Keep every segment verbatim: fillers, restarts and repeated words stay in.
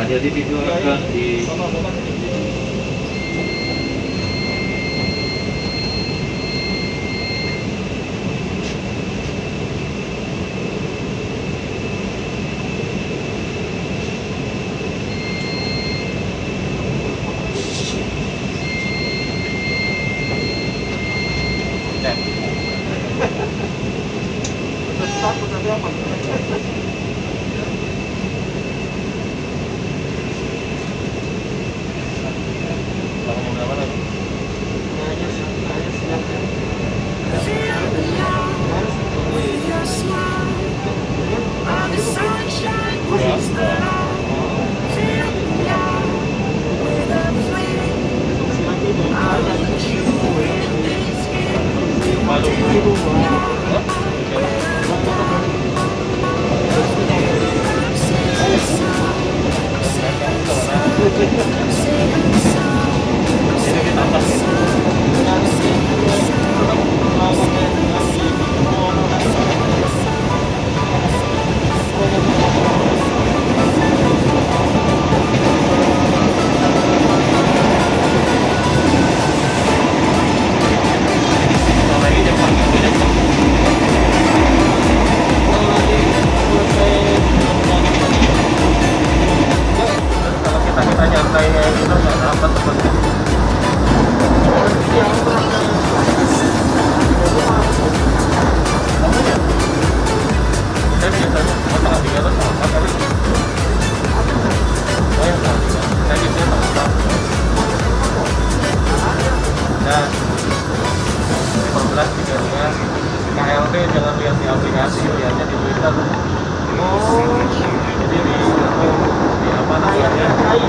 Jadi video akan di K L T jangan lihat di aplikasi, lihatnya di Twitter. Oh, jadi di, di apa namanya?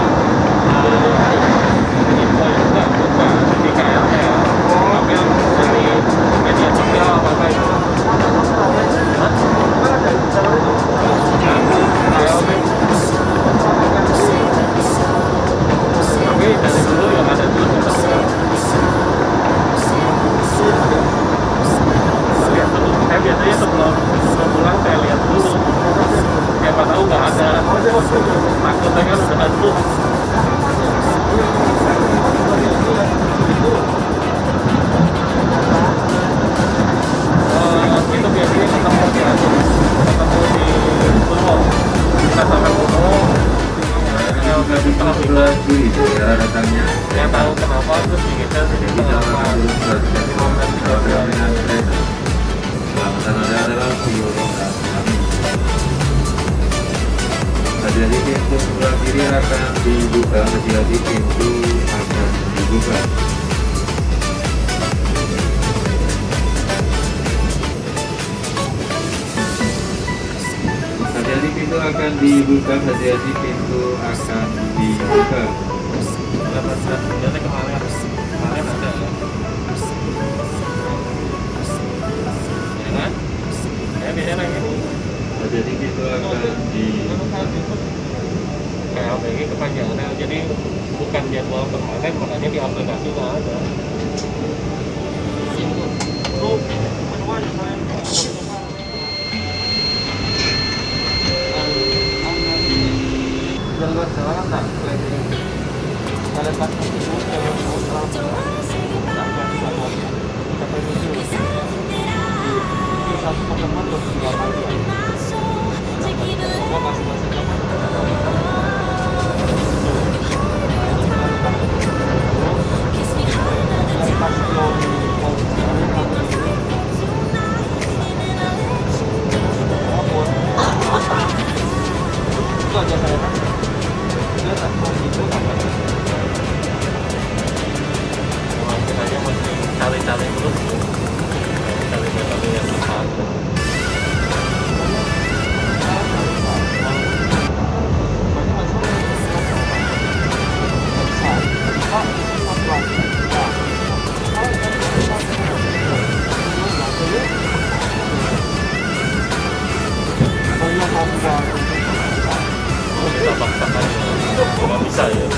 Info juga bukan di K L T ya. Ambil dari media sosial apa apa itu. Hah? K L T. Tapi dari dulu yang ada dulu kita lihat dulu. Saya biasanya sebelum sebelum pulang saya lihat dulu. Siapa tahu nggak ada. Takutnya kan udah hantu. Uh, itu biasanya ketemu di ketemu di Purwo. Kita sampai Purwo. Ya udah di tengah kita. Saya tahu kenapa terus kita di tengah. Pelaksanaan adalah seluruh kami. Jadi pintu sebelah kiri akan dibuka, jadi pintu akan dibuka. Jadi pintu akan dibuka, jadi pintu akan dibuka. Jadi kemarin kemarin ada ya. Ya biasanya ini. Jadi pintu akan di K L T ini kepanjangannya, jadi bukan jadwal kemarin, makanya di aplikasi nggak ada. Jalan jalan tak? Jalan pas itu jalan jalan sampai itu satu pertemuan terus dua kali. Gua masih masih zaman. Itu aja saya kan. Dia tak mau itu apa? Mungkin aja masih cari-cari dulu. Cari metode yang tepat. Kita paksakan nggak bisa ya.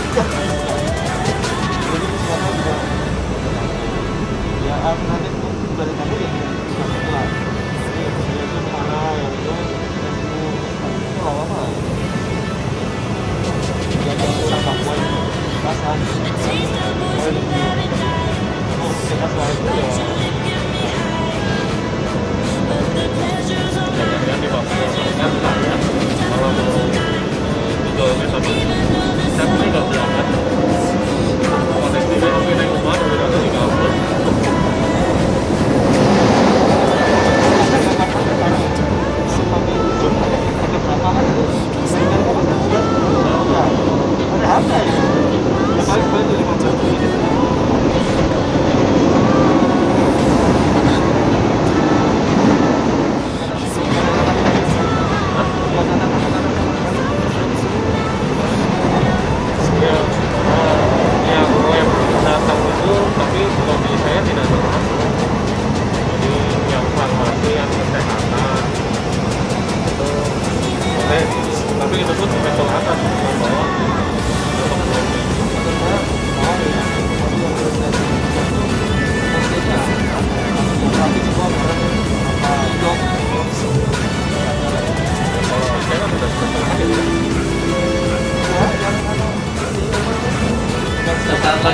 Ya alternatif dari kamu ya bisa. Jadi itu mana yang itu itu apa?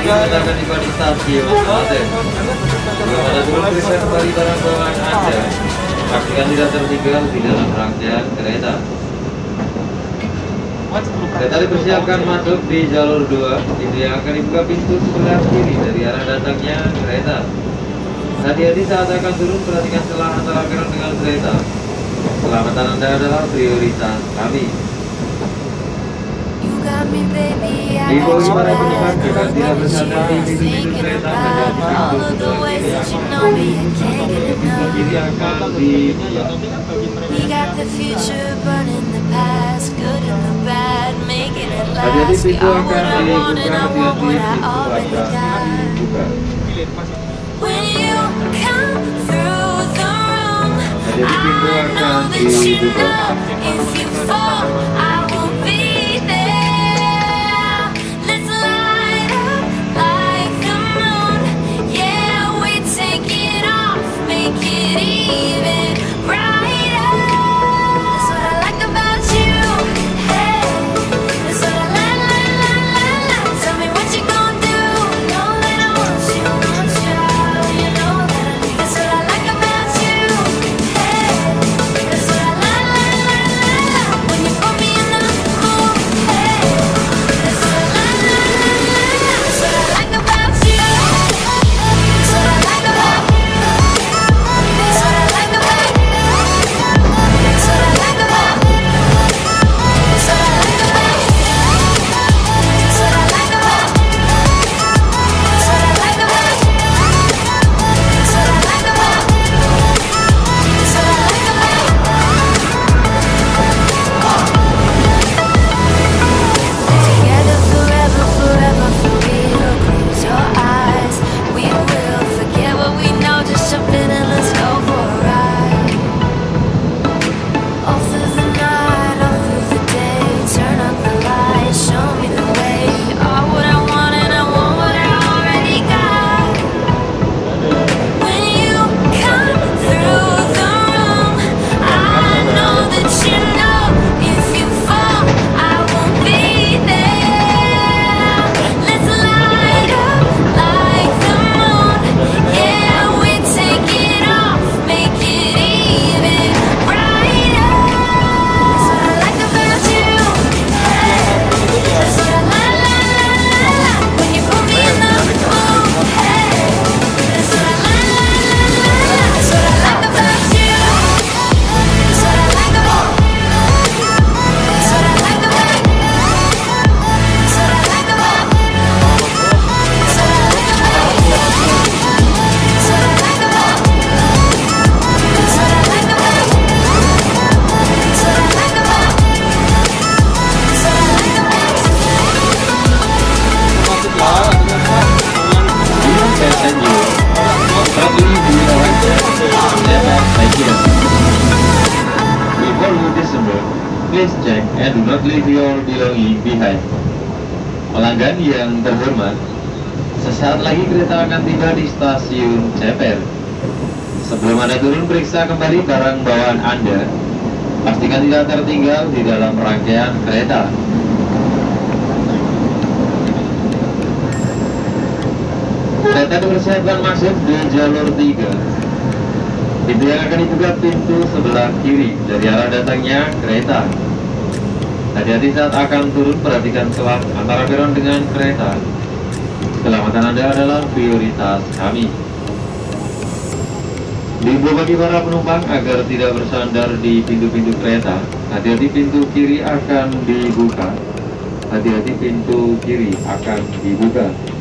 juga akan tiba di stasiun Klaten. Sebelum Anda turun, periksa kembali barang bawaan Anda. Pastikan tidak tertinggal di dalam rangkaian kereta. Kereta dipersiapkan masuk di jalur dua. Pintu yang akan dibuka pintu sebelah kiri dari arah datangnya kereta. Hati-hati saat akan turun, perhatikan celah antara peron dengan kereta. Keselamatan Anda adalah prioritas kami. Diimbau para penumpang agar tidak bersandar di pintu-pintu kereta pada pintu sebelah kiri kiri akan dibuka. Hati-hati pintu akan dibuka, hati-hati pintu akan dibuka. Hati-hati pintu akan dibuka. Please check and do not leave your belongings behind. Pelanggan yang terhormat, sesaat lagi kereta akan tiba di stasiun Ceper. Sebelum Anda turun, periksa kembali barang bawaan Anda. Pastikan tidak tertinggal di dalam rangkaian kereta. Kereta dipersiapkan masuk di jalur tiga. Pintu yang akan dibuka pintu sebelah kiri dari arah datangnya kereta. Hati-hati saat akan turun, perhatikan celah antara peron dengan kereta. Keselamatan Anda adalah prioritas kami. Diimbau bagi para penumpang agar tidak bersandar di pintu-pintu kereta. Hati-hati pintu kiri akan dibuka. Hati-hati pintu kiri akan dibuka.